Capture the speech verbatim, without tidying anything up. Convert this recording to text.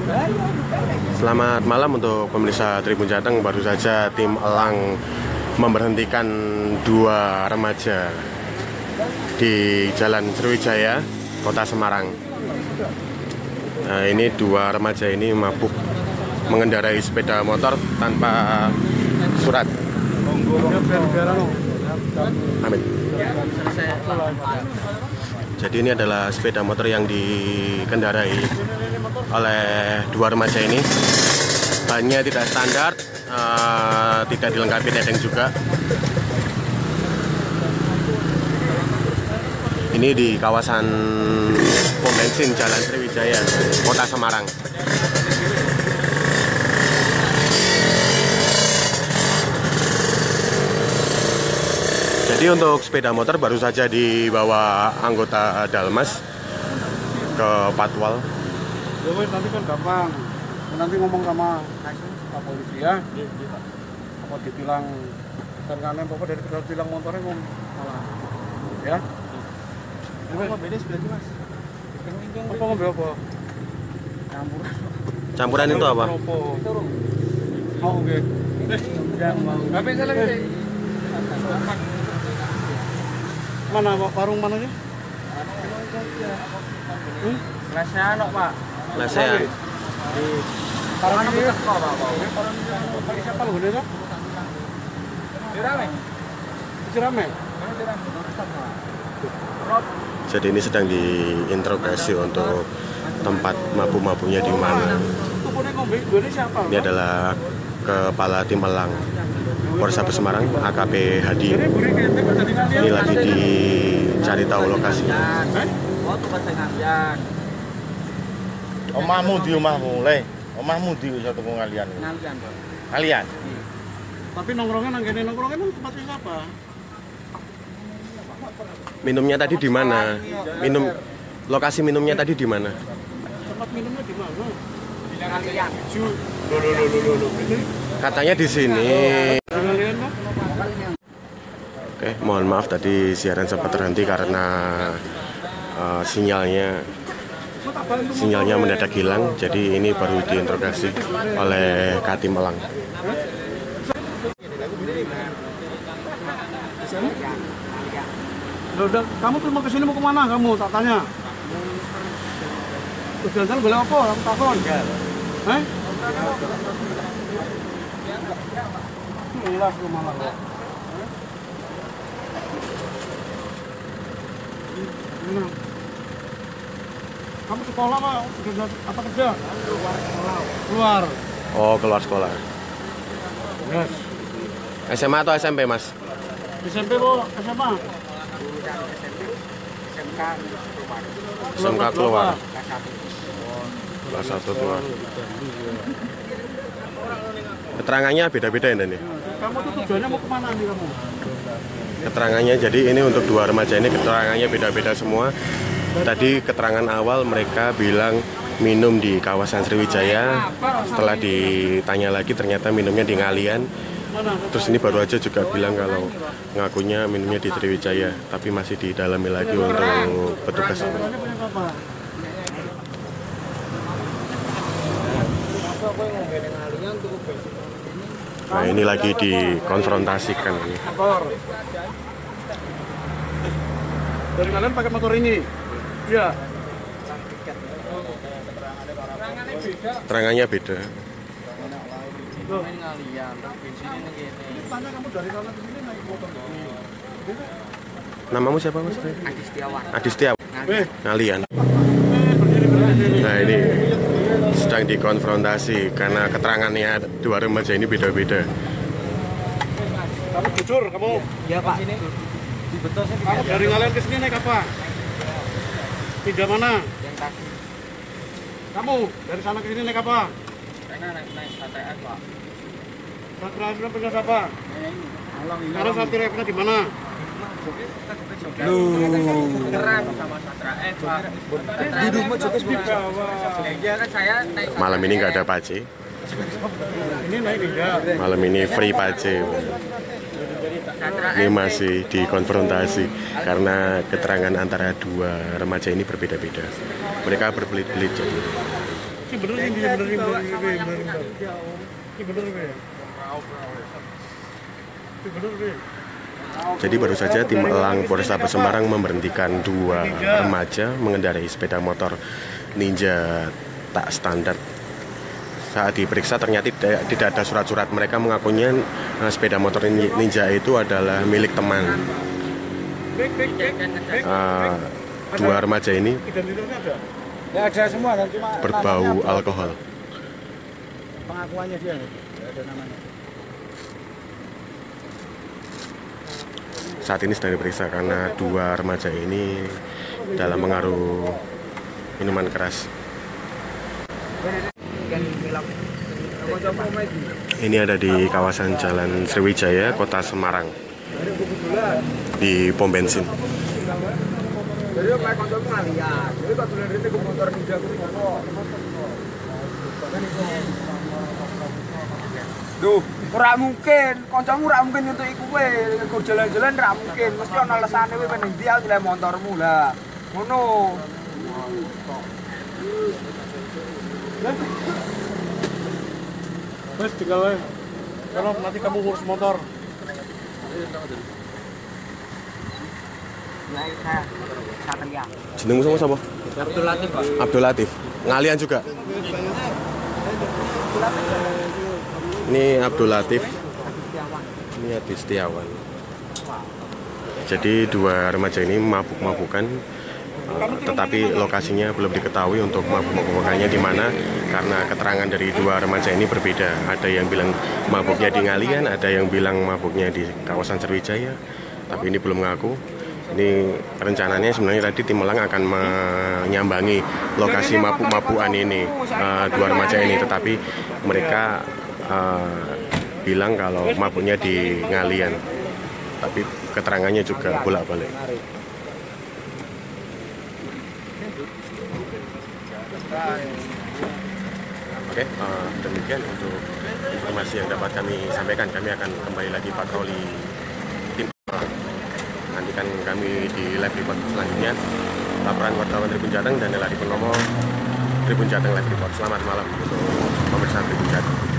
Selamat malam untuk pemirsa Tribun Jateng. Baru saja tim Elang memberhentikan dua remaja di Jalan Sriwijaya, Kota Semarang. Nah, ini dua remaja ini mabuk mengendarai sepeda motor tanpa surat. Amin. Jadi ini adalah sepeda motor yang dikendarai oleh dua remaja ini. Bannya tidak standar, uh, tidak dilengkapi neteng juga. Ini di kawasan pom bensin Jalan Sriwijaya, Kota Semarang. Jadi untuk sepeda motor baru saja dibawa anggota Dalmas ke Patwal. Ya wes, nanti kan gampang. Nanti ngomong sama Pak polisi ya. Apa ditilang terkadang pokok dari kita tilang motornya ngom malah. Ya. Apa beda berarti Mas? Apa ngombe apa? Campuran. Campuran itu apa? Mau nggih. Yang mau. Tapi salah sih. Mana warung mana sih? Hmm? Lesean kok, Pak. Lesean. Di Parang ini kok, Pak. Parang siapa lu itu? Rame. Rame. Jadi ini sedang diinterogasi untuk tempat mabuk-mabuknya di mana. Ini adalah Kepala Tim Elang Polrestabes Semarang, A K P Hadi. Ini lagi dicari tahu lokasinya. Omahmu di omahmu, le. Omahmu di satu ngalian. Ngalian, Pak. Ngalian. Tapi nongkrongnya nang kene nongkrongnya nang tempatnya siapa? Minumnya tadi di mana? Minum lokasi minumnya tadi di mana? Tempat minumnya di mana? Di Ngalian. Loh loh loh loh loh. Katanya di sini. Ngalian, Pak. Oke, mohon maaf tadi siaran sempat terhenti karena uh, sinyalnya sinyalnya mendadak hilang. Jadi ini baru diinterogasi oleh Katim Elang. Udah, kamu tuh mau kesini mau kemana kamu? Tak tanya. Jalan-jalan boleh apa? Aku takon. Hah? Ilas lu malah kok. Kamu sekolah apa? Apa kerja? Keluar sekolah. Keluar. Oh, keluar sekolah. Yes. S M A atau S M P, Mas? S M P bu, S M A. S M K keluar. Kelas satu keluar. Keterangannya beda-beda ya, ini. Kamu tuh tujuannya mau kemana nih kamu? Keterangannya jadi ini untuk dua remaja ini keterangannya beda-beda semua. Tadi keterangan awal mereka bilang minum di kawasan Sriwijaya. Setelah ditanya lagi ternyata minumnya di Ngalian. Terus ini baru aja juga bilang kalau ngakunya minumnya di Sriwijaya, tapi masih didalami lagi untuk petugas. Nah, ini lagi dikonfrontasikan ini. Dari kalian pakai motor ini? Iya. Keterangannya beda. Loh. Tanya kamu dari sana ke sini naik motor ini. Namamu siapa, Mas? Adi Setiawan. Adi Setiawan. Eh, Ngalian. berdiri berdiri. Nah, ini sedang dikonfrontasi karena keterangannya dua remaja ini beda-beda. Kamu jujur, kamu? Ya Pak. Ini di betul saya Kamu dari Ngalian ke sini naik apa? Pindah mana? yang taksi. Kamu dari sana ke sini naik apa? Saya naik naik K T S Pak. Terakhir pindah siapa? Sekarang saat terakhir pindah di mana? Lu keren sama Satra F Pak. Di rumah juga di bawah. Iya kan saya naik. Malam ini nggak ada pace. Ini naik enggak? Malam ini free pace. Ini masih dikonfrontasi karena keterangan antara dua remaja ini berbeda-beda. Mereka berbelit-belit jadi. Ini bener ini bener ini bener ini bener. Ini bener ini. Ini bener ini. Jadi baru saja tim elang Polrestabes Semarang memberhentikan dua remaja mengendarai sepeda motor Ninja tak standar. Saat diperiksa ternyata tidak, tidak ada surat-surat. Mereka mengakunya uh, sepeda motor Ninja itu adalah milik teman. Uh, dua remaja ini Identitasnya ada? Ya ada semua dan cuma berbau alkohol. pengakuannya dia nggak ada namanya. Saat ini sedang diperiksa karena dua remaja ini dalam pengaruh minuman keras. Ini ada di kawasan Jalan Sriwijaya, Kota Semarang, di pom bensin. Jadi kayak kancamu ngalian. Jadi kok dolen rene ke motor Ninja kuwi ngono. Duh, ora mungkin. Kancamu ora mungkin nyuntuki kowe. Kok jalan-jalan ora mungkin. Mesti ana alesane kowe pengen ndi aku le motormu lah. Ngono. Wes tinggal aja. Kalau nanti kamu urus motor. Jenengmu sama siapa? Abdul Latif, Pak. Abdul Latif. Ngalian juga. Ini Abdul Latif. Ini Adi Setiawan. Jadi dua remaja ini mabuk-mabukan, uh, tetapi lokasinya belum diketahui untuk mabuk-mabukannya di mana karena keterangan dari dua remaja ini berbeda. Ada yang bilang mabuknya di Ngalian, ada yang bilang mabuknya di kawasan Sriwijaya, tapi ini belum mengaku. Ini rencananya sebenarnya tadi tim elang akan menyambangi lokasi mabuk-mabukan ini, uh, dua remaja ini, tetapi mereka uh, bilang kalau mabuknya di Ngalian, tapi keterangannya juga bolak-balik. Oke, uh, demikian untuk informasi yang dapat kami sampaikan. Kami akan kembali lagi patroli tim. Nantikan kami di live report selanjutnya. Laporan wartawan Tribun Jateng dan Neladi Purnomo, Tribun Jateng Live Report. Selamat malam untuk pemirsa Tribun Jateng.